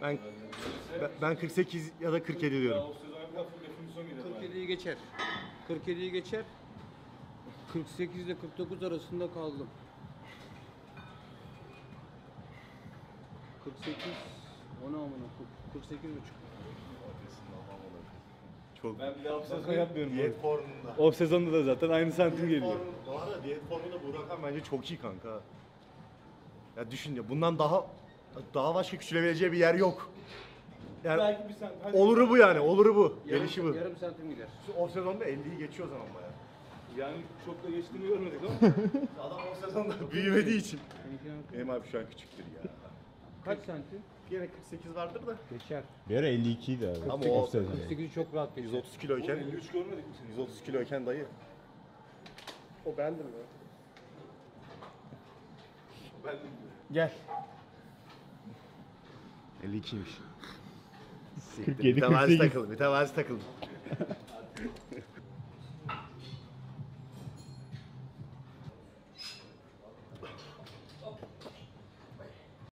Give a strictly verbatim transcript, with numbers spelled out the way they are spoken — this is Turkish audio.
Ben ben- ben kırk sekiz ya da kırk yedi diyorum. kırk yediyi geçer. kırk yediyi geçer. kırk sekiz ile kırk dokuz arasında kaldım. kırk sekiz ona amına kırk sekiz buçuk. Çok. Ben bir daha off sezon yapmıyorum. Diyet formunda. Off sezonda da zaten aynı santim Diyet geliyor. formu- Bu arada diyet formunda bu rakam bence çok iyi kanka. Ya düşün ya bundan daha daha başka küçülebileceği bir yer yok. Yani Belki bir santim. Hadi. oluru bu yani, oluru bu. Yarım, Gelişi bu. yarım santim gider. Şu off sezonda elliyi geçiyor o zaman bayağı. Yani çok da geçtiğini görmedik ama. Adam off sezonda büyümediği için. Benim abi şu an küçüktür ya. Kaç santim? Yine kırk sekiz vardır da. Geçer. Bir ara elli iki idi abi. Ama o Off sezon. kırk sekizi çok rahat geçer. yüz otuz kiloyken elli üç görmedik mi seni? yüz otuz kiloyken dayı. O bendim ya. Ben de Gel. elli ikiymiş. kırk yedi, Mütevazi kırk sekiz. takıl, mütevazi takıl.